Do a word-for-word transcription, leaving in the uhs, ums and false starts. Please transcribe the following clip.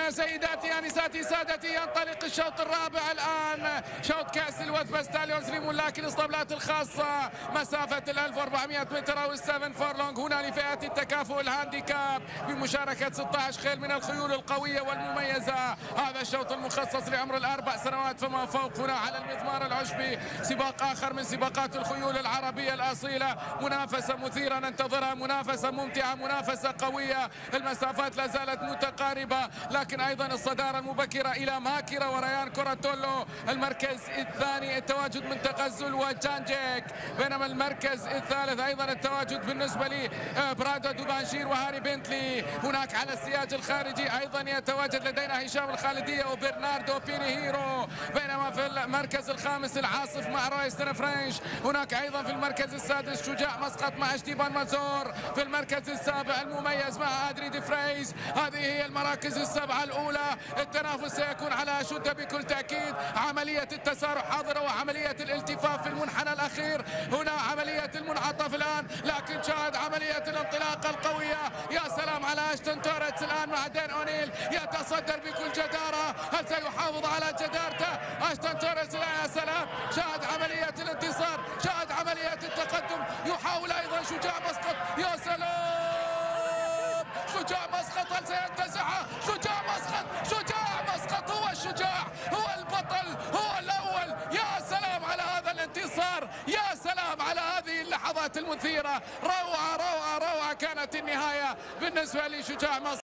مشاهدينا سيداتي انساتي سادتي، ينطلق الشوط الرابع الان، شوط كاس الوثبة باستاليونز لملاك الاسطبلات الخاصه، مسافه ال ألف وأربعمائة متر او السفن فورلونج، هنا لفئات التكافؤ الهانديكاب بمشاركه ستة عشر خيل من الخيول القويه والمميزه. هذا الشوط المخصص لعمر الاربع سنوات فما فوق، هنا على المضمار العشبي سباق اخر من سباقات الخيول العربيه الاصيله، منافسه مثيره ننتظرها، منافسه ممتعه، منافسه قويه، المسافات لا زالت متقاربه، لكن ايضا الصداره المبكره الى ماكرة وريان كوراتولو. المركز الثاني التواجد من تغزل وجانجيك، بينما المركز الثالث ايضا التواجد بالنسبه لي برادو دوبانشير وهاري بنتلي. هناك على السياج الخارجي ايضا يتواجد لدينا هشام الخالديه وبرناردو بينيهيرو، بينما في المركز الخامس العاصف مع رويستن فرنش. هناك ايضا في المركز السادس شجاع مسقط مع اشتيبان مازور، في المركز السابع المميز مع ادري دي فريز. هذه هي المراكز السبعه الاولى، التنافس سيكون على شده بكل تاكيد. عمليه التسارع حاضره وعمليه الالتفاف في المنحنى الاخير، هنا عمليه المنعطف الان، لكن شاهد عمليه الانطلاقه القويه. يا سلام على اشتون توريتس الان مع دين اونيل، يتصدر بكل جداره، هل سيحافظ على جدارته اشتون توريتس؟ لا، يا سلام، شاهد عمليه الانتصار، شاهد عمليه التقدم، يحاول ايضا شجاع مسقط، يا سلام، شجاع مسقط هل سينتزعها؟ شجاع مسقط، شجاع مسقط هو الشجاع، هو البطل، هو الاول. يا سلام على هذا الانتصار، يا سلام على هذه اللحظات المثيره، روعه روعه روعه كانت النهايه بالنسبه لشجاع مسقط.